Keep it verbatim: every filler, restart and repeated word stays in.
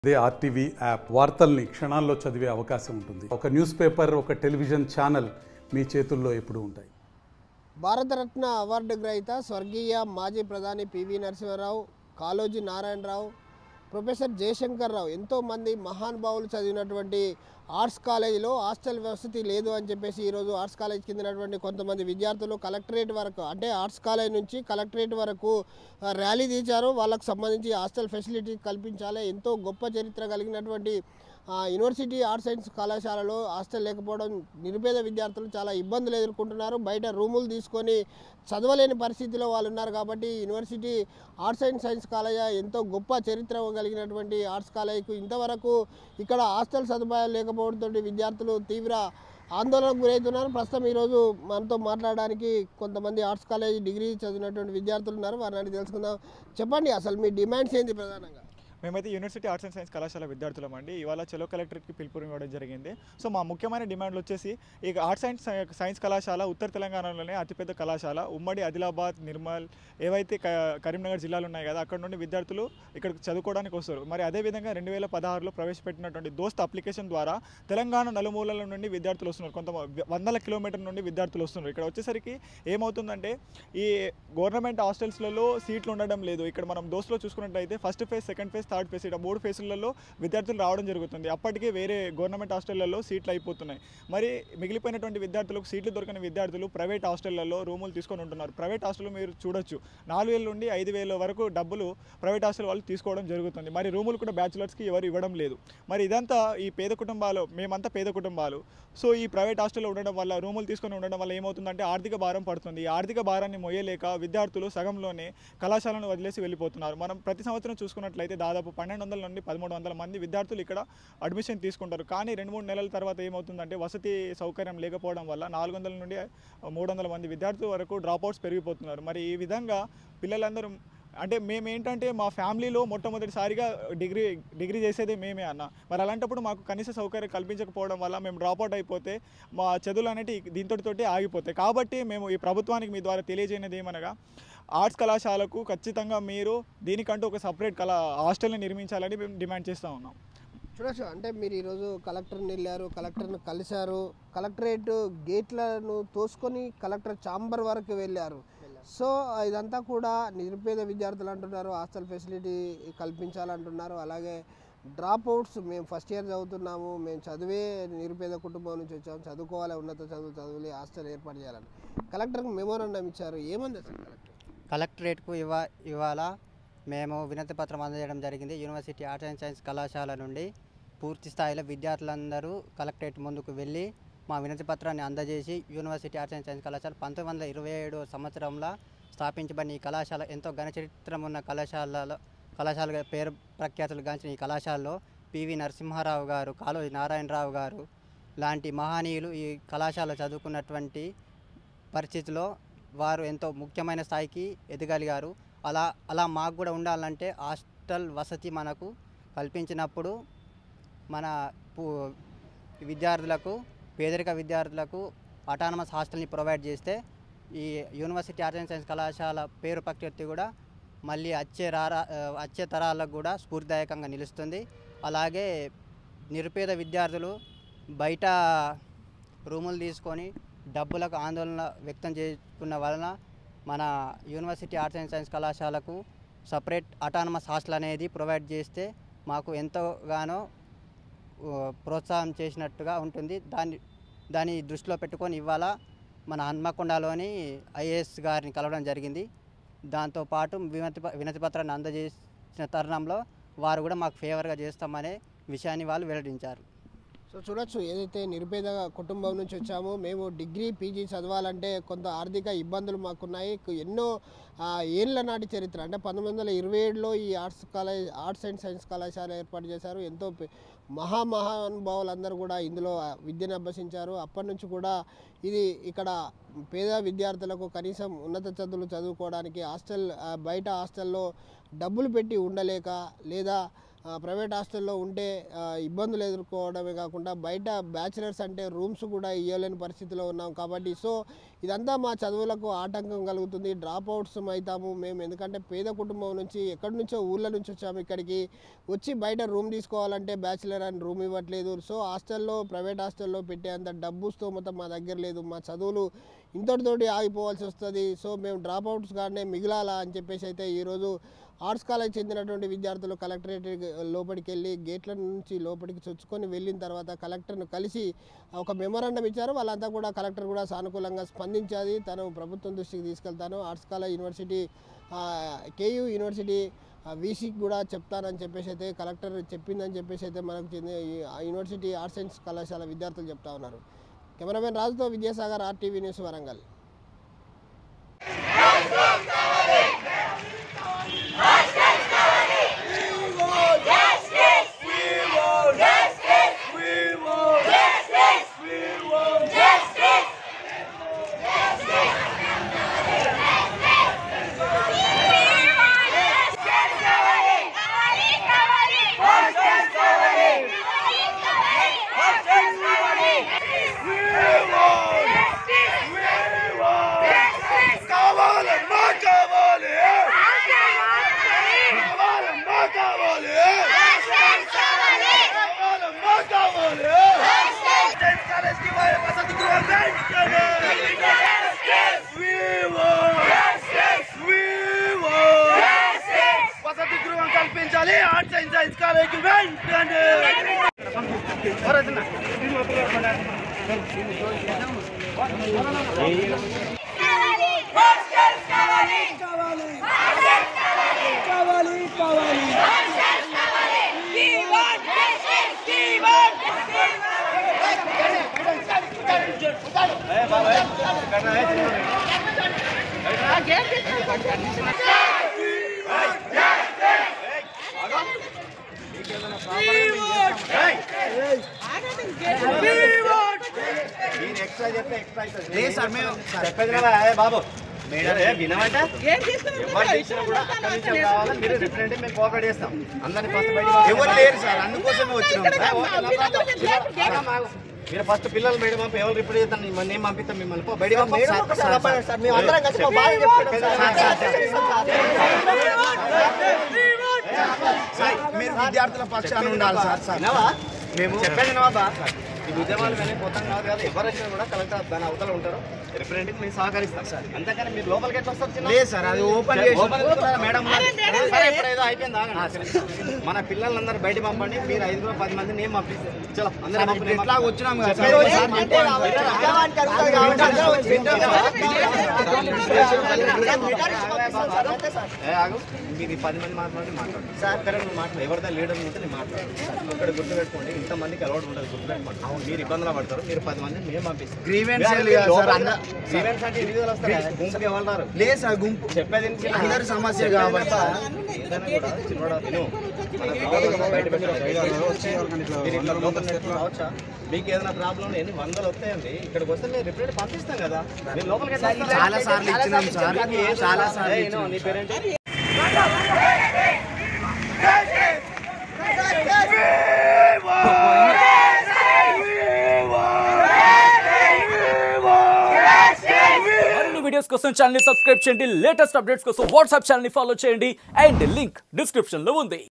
అదే RTV app వార్తల్ని క్షణాల్లో చదివే అవకాశం ఉంటుంది. ఒక న్యూస్ పేపర్, ఒక టెలివిజన్ ఛానల్ మీ చేతుల్లో ఎప్పుడూ ఉంటాయి. భారతరత్న అవార్డు గ్రహీత స్వర్గీయ మాజీ ప్రధాని పివి నరసింహారావు, కాళోజీ నారాయణరావు, ప్రొఫెసర్ జయశంకర్ రావు ఎంతోమంది మహానుభావులు చదివినటువంటి ఆర్ట్స్ కాలేజీలో హాస్టల్ వసతి లేదు అని చెప్పేసి ఈరోజు ఆర్ట్స్ కాలేజ్ కిందనటువంటి కొంతమంది విద్యార్థులు కలెక్టరేట్ వరకు అంటే ఆర్ట్స్ కాలేజ్ నుంచి కలెక్టరేట్ వరకు ర్యాలీ తీశారు. వాళ్ళకు సంబంధించి హాస్టల్ ఫెసిలిటీ కల్పించాలి. ఎంతో గొప్ప చరిత్ర కలిగినటువంటి యూనివర్సిటీ ఆర్ట్స్ సైన్స్ కళాశాలలో హాస్టల్ లేకపోవడం నిరుపేద విద్యార్థులు చాలా ఇబ్బందులు ఎదుర్కొంటున్నారు. బయట రూములు తీసుకొని చదవలేని పరిస్థితిలో వాళ్ళు ఉన్నారు. కాబట్టి university arts and science college ఎంతో గొప్ప చరిత్ర కలిగినటువంటి ఆర్ట్స్ కాలేజీకు ఇంతవరకు ఇక్కడ హాస్టల్ సదుపాయాలు లేకపోవడంతో విద్యార్థులు తీవ్ర ఆందోళనకు గురవుతున్నారు. ప్రస్తుతం ఈరోజు మనతో మాట్లాడడానికి కొంతమంది ఆర్ట్స్ కాలేజ్ డిగ్రీ చదివినటువంటి విద్యార్థులు ఉన్నారు. వారిని తెలుసుకుందాం. చెప్పండి, అసలు మీ డిమాండ్స్ ఏంటి ప్రధానంగా? మేమైతే యూనివర్సిటీ ఆర్ట్స్ అండ్ సైన్స్ కళాశాల విద్యార్థులం అండి. ఇవాళ చలో కలెక్టరేట్కి పిలుపు ఇవ్వడం జరిగింది. సో మా ముఖ్యమైన డిమాండ్లు వచ్చేసి ఇక ఆర్ట్స్ అండ్ సైన్స్ కళాశాల ఉత్తర తెలంగాణలోనే అతిపెద్ద కళాశాల. ఉమ్మడి ఆదిలాబాద్, నిర్మల్ ఏవైతే కరీంనగర్ జిల్లాలు ఉన్నాయి కదా, అక్కడ నుండి విద్యార్థులు ఇక్కడికి చదువుకోవడానికి వస్తారు. మరి అదేవిధంగా రెండు వేల పదహారులో ప్రవేశపెట్టినటువంటి దోస్త్ అప్లికేషన్ ద్వారా తెలంగాణ నలుమూలల నుండి విద్యార్థులు వస్తున్నారు. కొంత వందల కిలోమీటర్ల నుండి విద్యార్థులు వస్తున్నారు. ఇక్కడ వచ్చేసరికి ఏమవుతుందంటే ఈ గవర్నమెంట్ హాస్టల్స్లలో సీట్లు ఉండడం లేదు. ఇక్కడ మనం దోస్త్లో చూసుకున్నట్టయితే first phase, second phase, third phase, ఇక్కడ మూడు ఫేజ్లలో విద్యార్థులు రావడం జరుగుతుంది. అప్పటికే వేరే గవర్నమెంట్ హాస్టళ్లలో సీట్లు అయిపోతున్నాయి. మరి మిగిలిపోయినటువంటి విద్యార్థులకు సీట్లు దొరకని విద్యార్థులు ప్రైవేట్ హాస్టళ్లలో రూములు తీసుకొని ఉంటున్నారు. ప్రైవేట్ హాస్టల్లో మీరు చూడొచ్చు, నాలుగు వేల నుండి ఐదు వేల వరకు డబ్బులు ప్రైవేట్ హాస్టల్ వాళ్ళు తీసుకోవడం జరుగుతుంది. మరి రూములు కూడా బ్యాచులర్స్కి ఎవరు ఇవ్వడం లేదు. మరి ఇదంతా ఈ పేద కుటుంబాలు, మేమంతా పేద కుటుంబాలు. సో ఈ ప్రైవేట్ హాస్టల్లో ఉండడం వల్ల, రూములు తీసుకొని ఉండడం వల్ల ఏమవుతుందంటే ఆర్థిక భారం పడుతుంది. ఈ ఆర్థిక భారాన్ని మొయ్యలేక విద్యార్థులు సగంలోనే కళాశాలను వదిలేసి వెళ్ళిపోతున్నారు. మనం ప్రతి సంవత్సరం చూసుకున్నట్లయితే దాదాపు పన్నెండు వందల నుండి పదమూడు వందల మంది విద్యార్థులు ఇక్కడ అడ్మిషన్ తీసుకుంటారు. కానీ రెండు మూడు నెలల తర్వాత ఏమవుతుందంటే వసతి సౌకర్యం లేకపోవడం వల్ల నాలుగు వందల నుండి మూడు వందల మంది విద్యార్థుల వరకు డ్రాప్అవుట్స్ పెరిగిపోతున్నారు. మరి ఈ విధంగా పిల్లలందరూ అంటే మేము ఏంటంటే మా ఫ్యామిలీలో మొట్టమొదటిసారిగా డిగ్రీ డిగ్రీ చేసేదే మేమే అన్న. మరి అలాంటప్పుడు మాకు కనీస సౌకర్యం కల్పించకపోవడం వల్ల మేము డ్రాప్అవుట్ అయిపోతే మా చదువులు అనేవి దీంతోటి ఆగిపోతాయి. కాబట్టి మేము ఈ ప్రభుత్వానికి మీ ద్వారా తెలియజేయనిది ఏమనగా ఆర్ట్స్ కళాశాలకు ఖచ్చితంగా మీరు దీనికంటూ ఒక సపరేట్ కళా హాస్టల్ని నిర్మించాలని మేము డిమాండ్ చేస్తూ ఉన్నాం. చూడొచ్చు, అంటే మీరు ఈరోజు కలెక్టర్ని వెళ్ళారు, కలెక్టర్ని కలిశారు, కలెక్టరేట్ గేట్లను తోసుకొని కలెక్టర్ ఛాంబర్ వరకు వెళ్ళారు. సో ఇదంతా కూడా నిరుపేద విద్యార్థులు అంటున్నారు, హాస్టల్ ఫెసిలిటీ కల్పించాలంటున్నారు. అలాగే డ్రాప్ అవుట్స్, మేము ఫస్ట్ ఇయర్ చదువుతున్నాము, మేము చదివే నిరుపేద కుటుంబం నుంచి వచ్చాము, చదువుకోవాలి, ఉన్నత చదువులు చదువులే హాస్టల్ ఏర్పాటు చేయాలని కలెక్టర్కి మెమోరాండం ఇచ్చారు. ఏమంది అసలు కలెక్టర్? కలెక్టరేట్కు ఇవా ఇవాళ మేము వినతి పత్రం అందజేయడం జరిగింది. యూనివర్సిటీ ఆర్ట్స్ అండ్ సైన్స్ కళాశాల నుండి పూర్తి స్థాయిలో విద్యార్థులందరూ కలెక్టరేట్ ముందుకు వెళ్ళి మా వినతి పత్రాన్ని అందజేసి యూనివర్సిటీ ఆర్ట్స్ అండ్ సైన్స్ కళాశాల పంతొమ్మిది వందల ఇరవై ఏడు సంవత్సరంలో స్థాపించబడిన ఈ కళాశాల ఎంతో ఘనచరిత్రం ఉన్న కళాశాలలో కళాశాల పేరు ప్రఖ్యాతులు గాంచిన ఈ కళాశాలలో పివి నరసింహారావు గారు, కాళోజీ నారాయణరావు గారు లాంటి మహనీయులు ఈ కళాశాల చదువుకున్నటువంటి పరిస్థితిలో వారు ఎంతో ముఖ్యమైన స్థాయికి ఎదగలిగారు. అలా అలా మాకు కూడా ఉండాలంటే హాస్టల్ వసతి మనకు కల్పించినప్పుడు మన విద్యార్థులకు, పేదరిక విద్యార్థులకు అటానమస్ హాస్టల్ని ప్రొవైడ్ చేస్తే ఈ యూనివర్సిటీ ఆర్ట్స్ అండ్ సైన్స్ కళాశాల పేరు ప్రఖ్యాతి కూడా మళ్ళీ వచ్చే రారా వచ్చే తరాలకు కూడా స్ఫూర్తిదాయకంగా నిలుస్తుంది. అలాగే నిరుపేద విద్యార్థులు బయట రూములు తీసుకొని డబ్బులకు ఆందోళన వ్యక్తం చేసుకున్న వలన మన యూనివర్సిటీ ఆర్ట్స్ అండ్ సైన్స్ కళాశాలకు సపరేట్ అటానమస్ హాస్టల్ అనేది ప్రొవైడ్ చేస్తే మాకు ఎంతోగానో ప్రోత్సాహం చేసినట్టుగా ఉంటుంది. దాన్ని దాన్ని దృష్టిలో పెట్టుకొని ఇవాళ మన హన్మకొండలోని ఐఏఎస్ గారిని కలవడం జరిగింది. దాంతోపాటు వినతి వినతి పత్రాన్ని అందజేసిన తరుణంలో వారు కూడా మాకు ఫేవర్గా చేస్తామనే విషయాన్ని వాళ్ళు వెల్లడించారు. సో చూడొచ్చు, ఏదైతే నిరుపేద కుటుంబం నుంచి వచ్చామో మేము డిగ్రీ పీజీ చదవాలంటే కొంత ఆర్థిక ఇబ్బందులు మాకున్నాయి. ఎన్నో ఏళ్ళ నాటి చరిత్ర అంటే పంతొమ్మిది వందల ఇరవై ఏడులో ఈ arts college arts and science కళాశాల ఏర్పాటు చేశారు. ఎంతో మహామహానుభావులందరూ కూడా ఇందులో విద్యను అభ్యసించారు. అప్పటి నుంచి కూడా ఇది ఇక్కడ పేద విద్యార్థులకు కనీసం ఉన్నత చదువులు చదువుకోవడానికి హాస్టల్ బయట హాస్టల్లో డబ్బులు పెట్టి ఉండలేక లేదా ప్రైవేట్ హాస్టల్లో ఉంటే ఇబ్బందులు ఎదుర్కోవడమే కాకుండా బయట బ్యాచిలర్స్ అంటే రూమ్స్ కూడా ఇవ్వలేని పరిస్థితిలో ఉన్నాం కాబట్టి సో ఇదంతా మా చదువులకు ఆటంకం కలుగుతుంది, డ్రాప్ అవుట్స్ అవుతాము మేము. ఎందుకంటే పేద కుటుంబం నుంచి ఎక్కడి నుంచో ఊళ్ళ నుంచి వచ్చాము ఇక్కడికి, వచ్చి బయట రూమ్ తీసుకోవాలంటే బ్యాచిలర్ అని రూమ్ ఇవ్వట్లేదు. సో హాస్టల్లో ప్రైవేట్ హాస్టల్లో పెట్టేంత డబ్బు స్తోమత మా దగ్గర లేదు, మా చదువులు ఇంతటితోటి ఆగిపోవాల్సి వస్తుంది. సో మేము డ్రాప్ అవుట్స్ కానీ మిగిలాలా అని చెప్పేసి అయితే ఈరోజు ఆర్ట్స్ కాలేజ్ చెందినటువంటి విద్యార్థులు కలెక్టరేట్ లోపలికి వెళ్ళి గేట్ల నుంచి లోపలికి చొచ్చుకొని వెళ్ళిన తర్వాత కలెక్టర్ను కలిసి ఒక మెమోరాండం ఇచ్చారు. వాళ్ళంతా కూడా కలెక్టర్ కూడా సానుకూలంగా స్పందించాది, తను ప్రభుత్వం దృష్టికి తీసుకెళ్తాను, arts college university KU university వీసీకి కూడా చెప్తానని చెప్పేసి అయితే కలెక్టర్ చెప్పిందని చెప్పేసి అయితే మనకు చెందిన యూనివర్సిటీ ఆర్ట్స్ సైన్స్ కళాశాల విద్యార్థులు చెప్తా ఉన్నారు. కెమెరామెన్ రాజుతో విద్యాసాగర్, ఆర్టీవీ న్యూస్, వరంగల్. బాబు మేడం వినమంట ఎవరు చేసినా కూడా అక్కడి నుంచి కావాలని మీరు రిప్రజెంటేటివ్ మేము కోఆపరేట్ చేస్తాం. అందరినీ ఫస్ట్ బయట ఎవరు లేరు సార్, అందుకోసమే వచ్చినాం. మీరు ఫస్ట్ పిల్లలు మేడం పంపి ఎవరు రిపోర్ట్ చేస్తాను నేను పంపిస్తాం మిమ్మల్ని బయట మీరు విద్యార్థుల పక్షాన ఉండాలి సార్. సార్ మేము చెప్పండి బాబా, ఈ ఉద్యమాలు కానీ పోతాం కాదు కదా, ఎవరు వచ్చినా కూడా కలెక్టర్ దాని అవతల ఉంటారు, రిప్రజెంటేటివ్ మేము సహకరిస్తాం సార్. అంతేకాని మీరు లోపలికి ఎట్లా వస్తారు? లేదు సార్, అది ఓపెన్ మేడం ఏదో అయిపోయింది. మన పిల్లలందరూ బయట పంపండి, మీరు ఐదుగురు పది మంది నేను పంపిస్తాను. చలో అందరూ ఎట్లా వచ్చినాం మీరు పది మంది మాట్లాడి మాట్లాడు సార్. ఇక్కడ నువ్వు మాట్లాడు, ఎవరిదా లీడర్ ఉంటే నేను మాట్లాడు. ఇక్కడ గుర్తుపెట్టుకోండి, ఇంతమందికి అలవాటు ఉంటుంది, గుర్తుపెట్టుకోండి. మీరు ఇబ్బందులు పడతారు, మీరు పది మంది మేము పంపిస్తాం. గుంపుకి ఎవరు లేదు సార్, గుంపు చెప్పేది అందరి సమస్య కాబట్టి ఏదైనా కూడా చిన్నోడా విను. రావచ్చా? మీకు ఏదైనా ప్రాబ్లం ఎన్ని వందలు వస్తాయండి, ఇక్కడికి వస్తే మీరు రిప్రజెంట్ పంపిస్తాం కదా. మీరు లోపలికి చాలా సార్లు ఇచ్చినాం సార్, చాలా సార్లు. నీ పేరేంటి? వీడియోస్ కోసం ఛానల్ ని సబ్స్క్రైబ్ చేయండి, లేటెస్ట్ అప్డేట్స్ కోసం వాట్సాప్ ఛానల్ ని ఫాలో చేయండి, అండ్ లింక్ డిస్క్రిప్షన్ లో ఉంది.